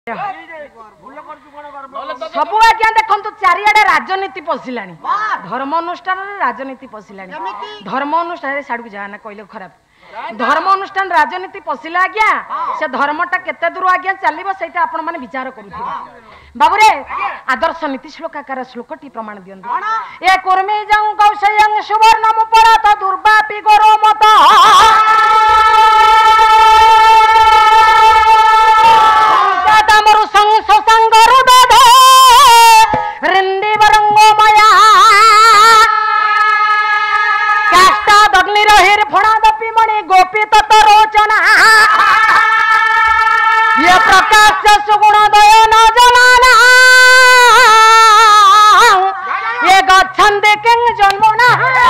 सबु आज्ञा देखु चारिआडे राजनीति पशिला धर्म अनुष्ठान राजनीति पशिला धर्म अनुष्ठान साड़ू जाना कहले खराब धर्म अनुष्ठान राजनीति पशिला आज्ञा से धर्मटा केते दूर आज्ञा चलिबो सेटा आपण माने विचार करूथिबे बाबूरे आदर्श नीति श्लोकाकार श्लोकटी प्रमाण दियंतु ए कर्मे जं कौशयं सुवर्ण मुपरात दुर्वापि गरो मत गोपी तत्रोचना ये प्रकाश सुगुण दय न जनाना ये गच्छन्ते किं जन्मना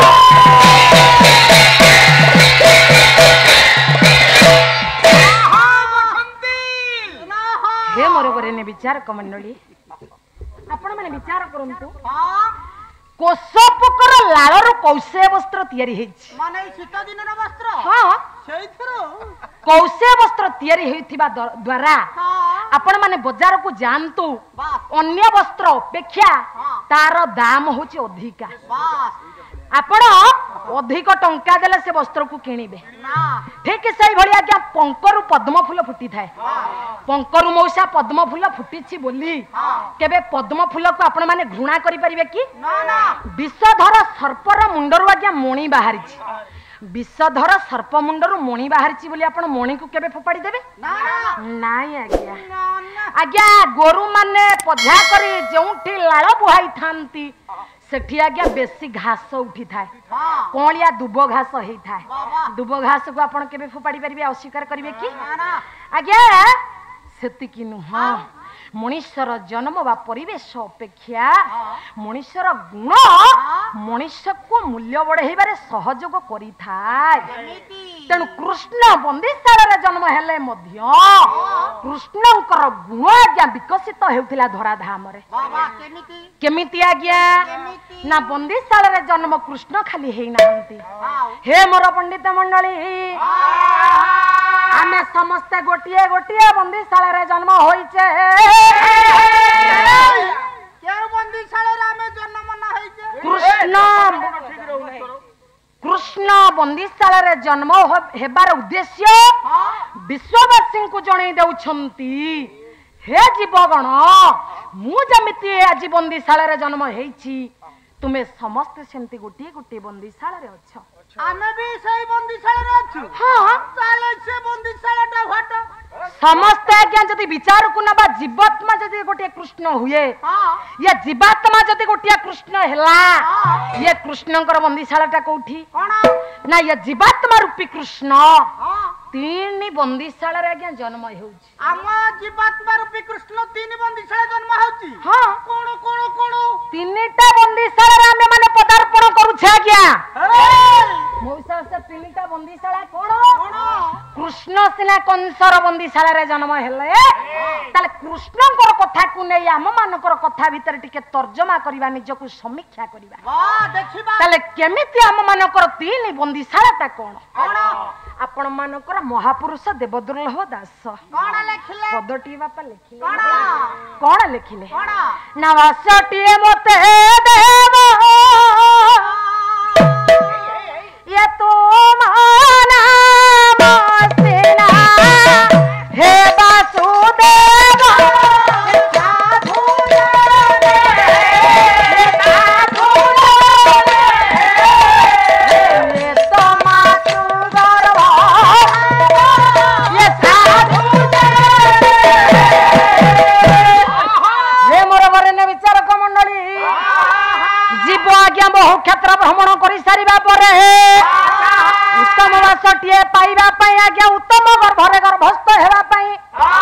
हे मोर बरे विचार कमंडली आपण माने विचार करंतु कोसपकर लालर कौशे वस्त्र तैयारी हेछि माने शीत दिन वस्त्र हां सेइथरो कौशे वस्त्र तैयारी हेथिबा द्वारा आपण माने बाजार को जानतु अन्य वस्त्र अपेक्षा तार दाम होछि अधिका आपण अधिक टंका देले से वस्त्र को किनिबे ठीक सही भलिया क्या पंकरु पद्म फूल फुटी थाए पंकरु मौसा पद्म फूल फुटीछि बोली केबे पद्म फूल को आपण माने घृणा करि परिबे कि ना ना विषधर सर्पर मुंडरु आज्ञा मणि बाहरिछि विषधर सर्प मुंडरु मणि बाहरिछि बोली आपण मणि को केबे फोपाडी देबे ना नाई आज्ञा आज्ञा गोरु माने पधा करी जोंठी लाळ बुहाई थांती सेठी आज्ञा बेसी घास उठी थाए कोलिया दुब घास हेई थाए दुब घास को आपण केबे फोपाडी परिबे अस्वीकार करिवे कि आज्ञा सेति कि नुह मनुष्यर जन्म बा परिवेश अपेक्षा मनुष्यर गुण मनुष्य को मूल्य बढ़ाइबारे सहयोग करि थाए तेणु कृष्ण बंदीशाला जन्म हेले मध्य कृष्णंकर गुण आज्ञा विकसित हेउथिला धराधाम रे केमिति आज्ञा ना बंदीशाला जन्म कृष्ण खाली हेई नाहंती हे मोर पंडित मंडली आमे समस्त गोटिए गोटिए बंदीशाला जन्म होइछे कृष्ण बंदीशाला जन्म हेबार उद्देश्य विश्ववासी को जणै देउछंती हे जीवगण मु जमिति आज बंदीशाला जन्म हेछि तुमे समस्त सेमती गोटिए गोटिए बंदीशाला रे अछ आमे भी सही बंदीशाला रे अछु हां चाले से बंदीशाला घाट समस्त आज्ञा जदि विचार को नबा जीवात्मा जदि गोटे कृष्ण हुए ये जीवात्मा जदि गोटे कृष्ण हेला ये कृष्णकर बंदीशालाटा कोठी ना ये जीवात्मा रूपी कृष्ण तीन बंदीशाला रे आज्ञा जन्म हेउची आमा जीवात्मा रूपी कृष्ण तीन बंदीशाला जन्म हेउची हां कोन कोन कोन तीनटा बंदीशाला रे हमें माने पदार्पण करू छे आज्ञा मौसा से तीनटा बंदीशाला कोन कृष्ण सिना कंसर बंदीशाला रे जन्म हेले ताले कृष्णकर कथा को नै हम मानकर कथा भीतर टिके तर्जमा करबा निज को समीक्षा करबा वाह देखिबा ताले केमिति हम मानकर तीन बंदीशालाटा कोन आपण मानकर महापुरुष देवदुर्लभ दास कोन लेखिले पदटी बापा लेखिले कोन लेखिले ना वासटी मते देव ये तो माना मसेना हे वासुदेव साधु ये तो मातु गर्भ ये साधु हे मोर बरने विचारक मंडली जीव आज्ञा बहु क्षेत्र भ्रमण कर सारिबा परे उत्तम वासटिए पाइबा पई आज्ञा उत्तम गर्भरे गर्भस्थ हेबा पई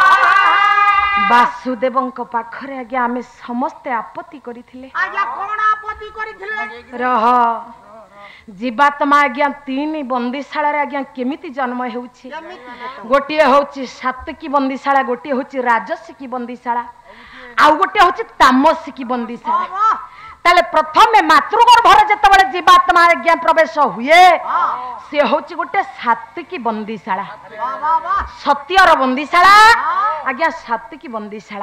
वासुदेवंक पाखरे आज्ञा आमे समस्त आपत्ति करिथिले आज्ञा कोन आपत्ति करिथिले रह जीवात्मा आज्ञा तीन बंदीशाला रे आज्ञा केमिति जन्म हेउछि गोटिए होछि सात्विकी बंदीशाला गोटिए होछि राजसिकी बंदीशाला आउ गोटिए होछि तामसिकी बंदीशाला ताले प्रथमे मातृगर्भर जेतबेले जीवात्मा आज्ञा प्रवेश हुए से होची गोटे सात्विकी बंदीशाला सत्यर बंदीशाला आज्ञा सात्विकी बंदीशाला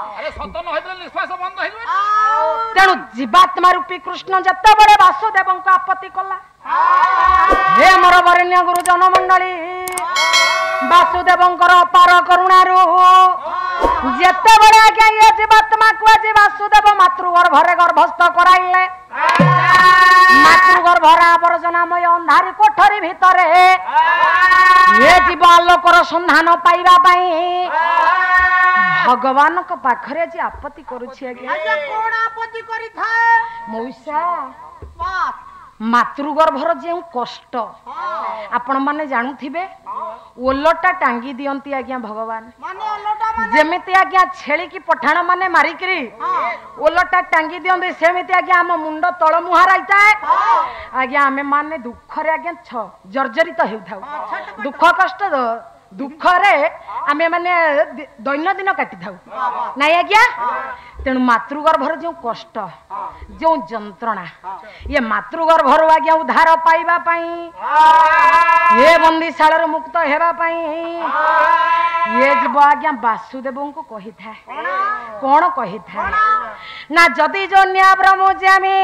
तेणु जीवात्मा रूपी कृष्ण जेतबेले वासुदेव आपत्ति कला हे मोर वरेण्य गुरुजन मंडली वासुदेवंकर अपार करुणारू जेतेबेले आज्ञा ये जीवात्मा को आज वासुदेव मातृगर्भरे गर्भस्थ कराइले मातृगर्भर आवर्जनामय अंधारी कोठरी भितरे ये जीव आलोकर संधान पाइबा पई भगवान को पाखरे जे आपत्ति करूछि आज्ञा कोन आपत्ति करि थाए मौसा मातृगर्भर जे कष्ट आपण माने जानुथिबे ओलटा टांगी दियंती आज्ञा भगवान जेमिति आज्ञा छेली की पठाण माने मारिकरी ओलटा टांगी दियंती सेमिति आज्ञा हम मुंड तळ मुहार आइताए आज्ञा आमे माने दुख रे आज्ञा जर्जरित हेउथाउ दुख कष्ट दुख रे आमे माने दैनंदिन काटि थाउ नाइ आज्ञा तेणु मातृगर्भर जो कष्ट जो जंत्रणा ये मातृगर्भर आज्ञा उद्धार पाइबा पई ये बंदीशाला मुक्त हेबा पई ये जीव आज्ञा वासुदेव को कही था कौन कही था ना जदि जो न्या ब्रह्म जामी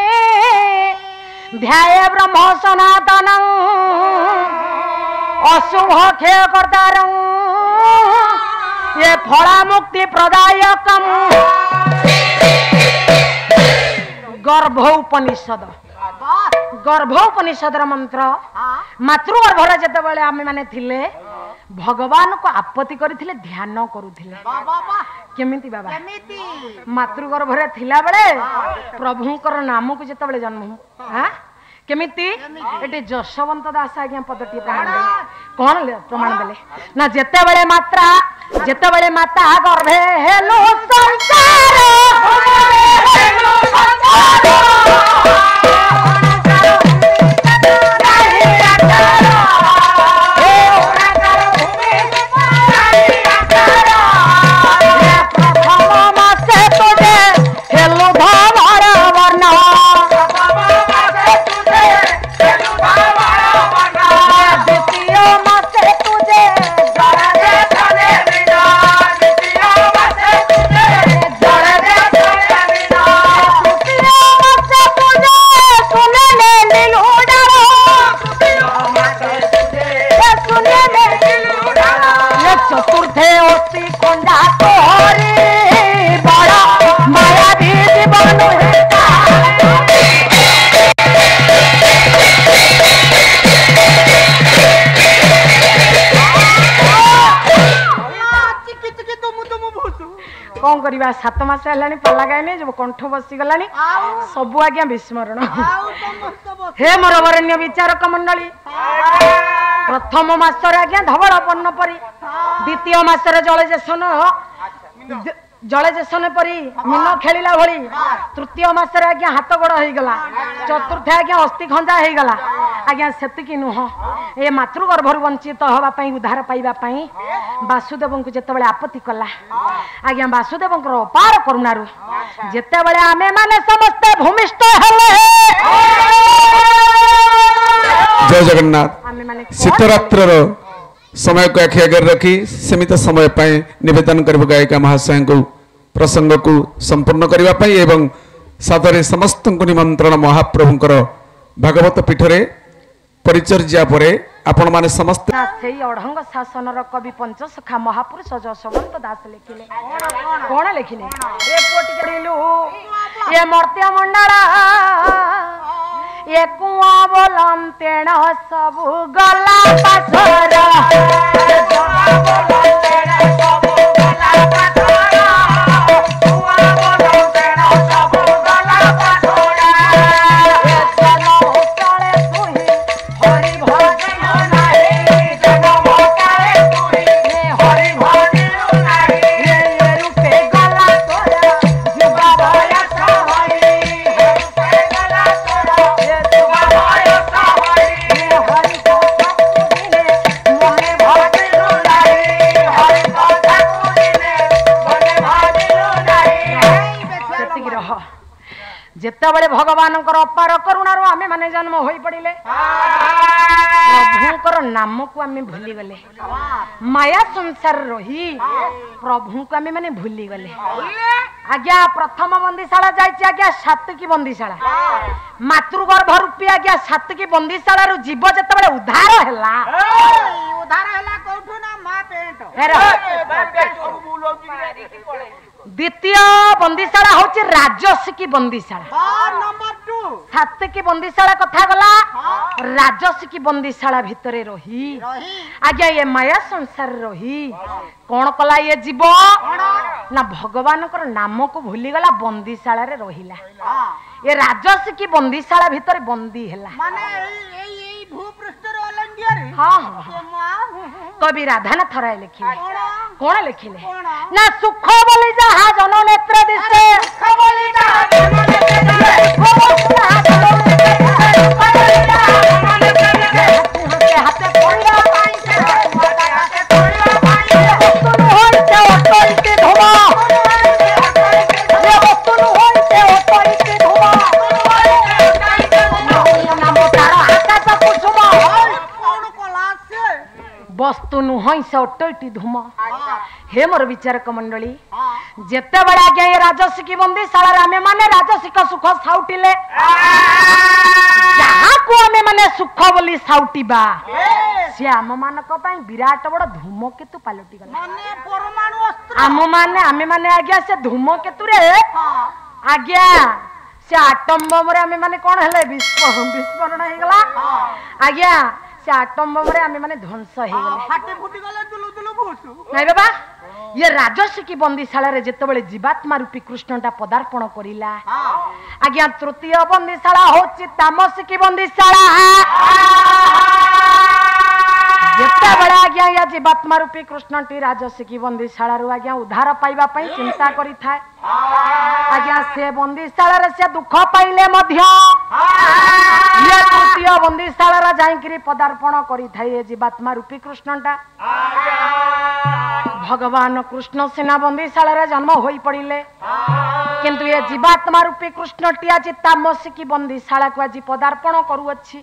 ध्याये ब्रह्म सनातन अशुभ क्षय कर्तार ये फला मुक्ति प्रदायकम गर्भोपनिषद मंत्र मातृगर्भर जेतेबेले आमे माने थिले भगवान को आपत्ति करथिले ध्यान करूथिले केमिति बाबा मातृगर्भरे थिला बेले प्रभुकर नाम को जेतेबेले जन्म हां केमिति एटे जशवंत दास आज्ञा पदटी प्रमाण देले कोन प्रमाण देले ना जेतेबेले माता गर्भे हेलो संसार कौन करवा 7 मास है पल्ला गायनी जो कंठ बसी गलानी सबु आज्ञा विस्मरण हे मोर वरेण्य विचारक मंडली प्रथम मासर आज्ञा धवल पन्न परी द्वितीय मासर जलजेसन परी मीन खेला भली तृतीय मासर आज्ञा हाथ गोड़ हो गला चतुर्थ आज्ञा अस्थि खंजा हो गला आज्ञा सेतिकी नुह ए मातृगर्भर वंचित हवा पई उद्धार पाइबा पई वासुदेव को जेतेबेले आपत्ति कला आज्ञा वासुदेव अपार करुणारू जेतेबेले आमे माने समस्त भूमिष्ठ हेले जय जगन्नाथ शीतरात्र समय को आखि आगे रखी सीमित समय पाए निवेदन कर गायिका महाशय को प्रसंग को संपूर्ण करने एवं सादरे समस्त को निमंत्रण महाप्रभुंकर भागवत पीठरे परिचर्या परे आपण माने समस्त सेई अढंग शासन कवि पंचसखा महापुरुष जशवंत दास लिखिले कोन लिखिले ए पोटी करिलु ये मर्त्य मंडला ये कुआ बोलम तेण सब गला पाथर जेतेबेले भगवानकर अपार करुणार आमे माने जन्म होई पड़िले प्रभुकर नाम को आमे भूली गले माया संसार रही प्रभु को आमे माने भूली गले आज्ञा प्रथम बंदीशाला जाइछि आज्ञा सातकी बंदीशाला मातृगर्भ रूपी आज्ञा सातकी बंदीशाला रु जीव जेतेबेले उद्धार हैला कोठु ना मा पेंट द्वितीय बंदीशाला होची राजसिकी बंदीशाला नंबर 2 सातकी बंदीशाला कथा गला राजसिकी बंदीशाला भितरे रही आज्ञा ये माया संसार रही कौन कला ये जीव ना भगवान कर नाम को भूली गला बंदीशाला रे रहिला ये राजसिकी बंदीशाला भितरे बंदी हैला माने एई भूपृष्ठ रे अलंडिया रे हां कवि राधानाथ राय लिखिले कौन लिखिले ना सुख बोली जहा जन नेत्र दिसे सुख बोली जहा जन वस्तु नुहई से अटैटी धूम हे मोर विचारक मंडली जेते बड़ा आज्ञा ये राजसिकी बंदीशाला आमे माने राजसिक सुख साउटिले जहा को आमे माने सुख बोली साउटिबा से आम मानक पई विराट बड़ धूमकेतु पालटी गला माने परमाणु अस्त्र आमे माने आज्ञा से धूमकेतु रे आज्ञा से आटम बम रे आमे माने कोन हेले विस्फोरण हे गला आज्ञा से आटम बम रे आमे माने ध्वंस हे गले फाटे फुटी गले दुलु दुलु भूसु नहीं बाबा ये राजसिकी बंदीशाला रे जेतेबेले जीवात्मा रूपी कृष्णटा पदार्पण करिला आज्ञा तृतीय बंदीशाला होची तामसिकी बंदीशाला जेतेबेले आज्ञा या जीवात्मा रूपी कृष्णटी राजसिकी बंदीशाला रु आज्ञा उद्धार पाइबा पई चिंता करि थाए आज्ञा से बंदीशाला रे से दुख पाइले मध्य ये तृतीय बंदीशाला रे जाईकरी पदार्पण करि थाए ये जीवात्मा रूपी कृष्णटा भगवान कृष्ण सेना बंदीशाला रे जन्म होई पड़िले किंतु ये जीवात्मा रूपी कृष्णटी आज तामसिकी बंदीशाला को आज पदार्पण करू अछि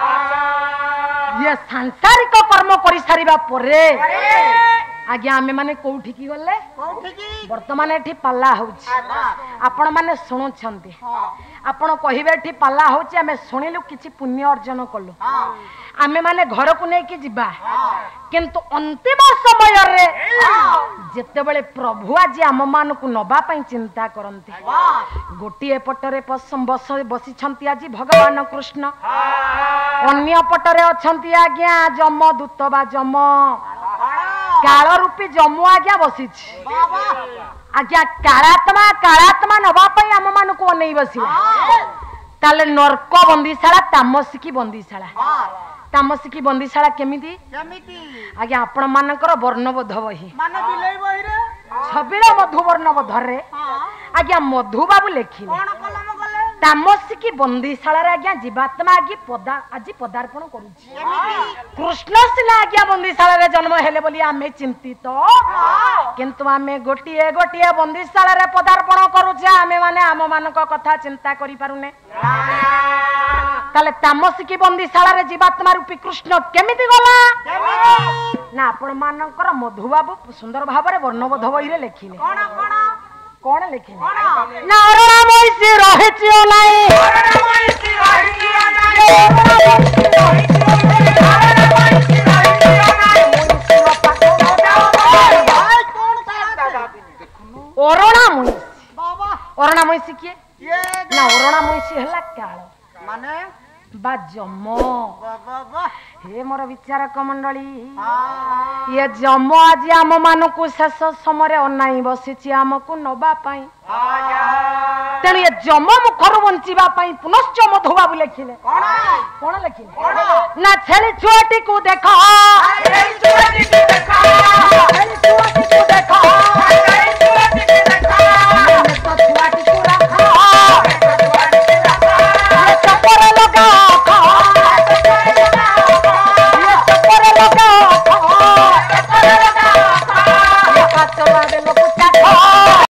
ये सांसारिक कर्म करि सारिबा परे आज्ञा आमे माने कोठी की गले वर्तमान एठी पाला होछि आपण माने सुनु छंती आपण कहिबे एठी पाला होछि आमे सुनिलु किछि पुण्य अर्जन कलु आमे माने घर को नै कि जिबा किंतु अंतिम समय रे जेतेबेले प्रभु आज आम मान को नबा पई चिंता करंती गोटिए पटरे बसी छंती आज भगवान कृष्ण अन्य पटरे अछंती आज्ञा जम दूत बा जम काल रूपी जमु आज्ञा बसी आज्ञा कालात्मा नबा पई आम मान को नै बसिला ताले नरक बंदीशाला तामसिकी बंदीशाला तामसिकी बंदीशाला केमिति आज्ञा आपण मानकर वर्णबोध बही माने बिलै बही रे छबिला मधु वर्णबोध रे आज्ञा मधु बाबू लेखिले कोन कलम गले तामसिकी बंदीशाला रे आज्ञा जीवात्मा आज पदार्पण करूची कृष्ण सिना आज्ञा बंदीशाला रे जन्म हेले बोली आमे चिंतित किंतु आमे गोटिए गोटिए बंदीशाला रे पदार्पण करूचे आमे माने आम मानक कथा चिंता करि पारुने ताले तामसिकी बंदीशाला रे जीवात्मा रूपी कृष्ण केमिति गला ना आपण मानकर मधु बाबू सुंदर भाबरे वर्णबोध बही रे लेखिले कोन लेखिले ना अरुणा मोइसी रहिचियो नाही अरुणा मोइसी रहिचियो अरुणा मोइसी के ना अरुणा मोइसी हला काळ माने बा जम हे मोर विचारक मंडली ये जम आज आम मान को शेष समय अनाई बसी आमको नबा पाई तेणु ये जम मुखर बंचिबा पाई पुनश्च मधु बाबू लेखिले कौन लेखिले ना छेली छुआटी को देख